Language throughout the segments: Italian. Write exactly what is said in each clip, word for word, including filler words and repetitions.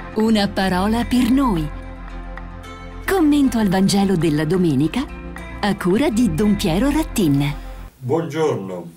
Una parola per noi. Commento al Vangelo della domenica a cura di Don Piero Rattin. Buongiorno.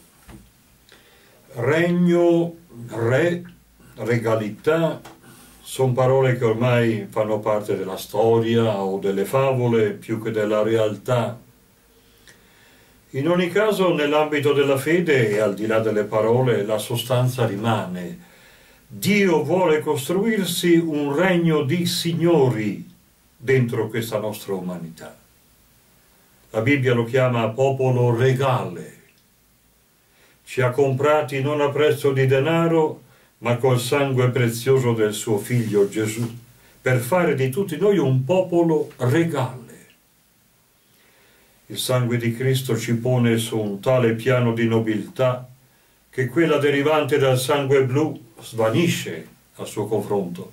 Regno, re, regalità sono parole che ormai fanno parte della storia o delle favole più che della realtà. In ogni caso, nell'ambito della fede e al di là delle parole, la sostanza rimane. Dio vuole costruirsi un regno di signori dentro questa nostra umanità. La Bibbia lo chiama popolo regale. Ci ha comprati non a prezzo di denaro, ma col sangue prezioso del suo figlio Gesù, per fare di tutti noi un popolo regale. Il sangue di Cristo ci pone su un tale piano di nobiltà che quella derivante dal sangue blu svanisce al suo confronto.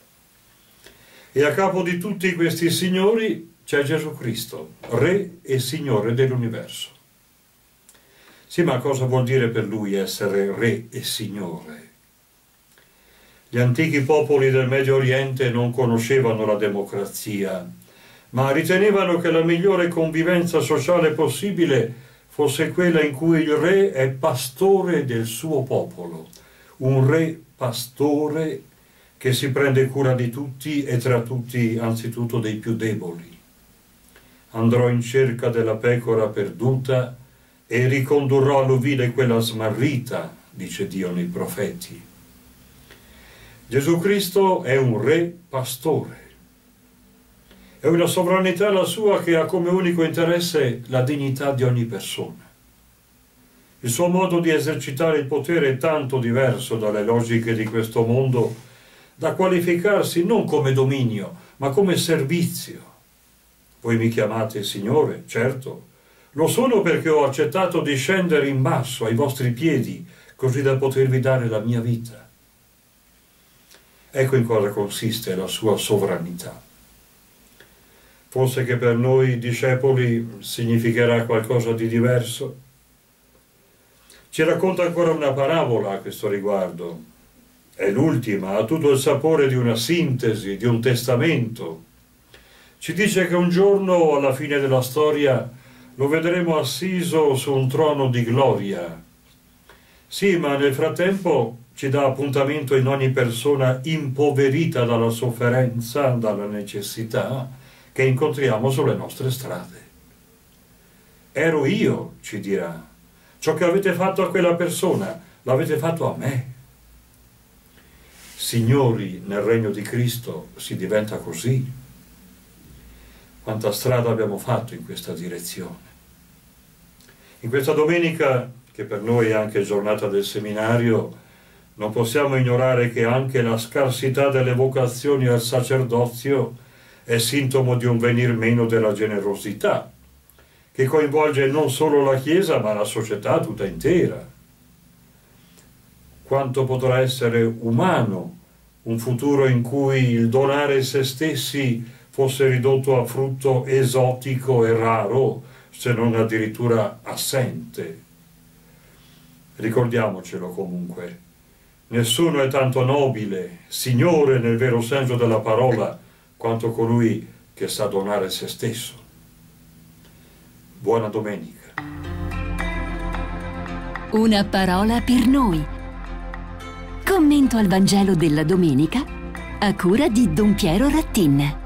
E a capo di tutti questi signori c'è Gesù Cristo, Re e Signore dell'universo. Sì, ma cosa vuol dire per lui essere Re e Signore? Gli antichi popoli del Medio Oriente non conoscevano la democrazia, ma ritenevano che la migliore convivenza sociale possibile fosse quella in cui il re è pastore del suo popolo, un re pastore che si prende cura di tutti e tra tutti anzitutto dei più deboli. Andrò in cerca della pecora perduta e ricondurrò all'ovile quella smarrita, dice Dio nei profeti. Gesù Cristo è un re pastore. È una sovranità la sua che ha come unico interesse la dignità di ogni persona. Il suo modo di esercitare il potere è tanto diverso dalle logiche di questo mondo da qualificarsi non come dominio, ma come servizio. Voi mi chiamate Signore, certo. Lo sono perché ho accettato di scendere in basso ai vostri piedi, così da potervi dare la mia vita. Ecco in cosa consiste la sua sovranità. Forse che per noi discepoli significherà qualcosa di diverso. Ci racconta ancora una parabola a questo riguardo. È l'ultima, ha tutto il sapore di una sintesi, di un testamento. Ci dice che un giorno, alla fine della storia, lo vedremo assiso su un trono di gloria. Sì, ma nel frattempo ci dà appuntamento in ogni persona impoverita dalla sofferenza, dalla necessità, che incontriamo sulle nostre strade. Ero io, ci dirà. Ciò che avete fatto a quella persona, l'avete fatto a me. Signori, nel regno di Cristo si diventa così. Quanta strada abbiamo fatto in questa direzione. In questa domenica, che per noi è anche giornata del seminario, non possiamo ignorare che anche la scarsità delle vocazioni al sacerdozio è sintomo di un venir meno della generosità, che coinvolge non solo la Chiesa, ma la società tutta intera. Quanto potrà essere umano un futuro in cui il donare se stessi fosse ridotto a frutto esotico e raro, se non addirittura assente. Ricordiamocelo comunque, nessuno è tanto nobile, signore nel vero senso della parola, quanto colui che sa donare se stesso. Buona domenica. Una parola per noi. Commento al Vangelo della domenica a cura di Don Piero Rattin.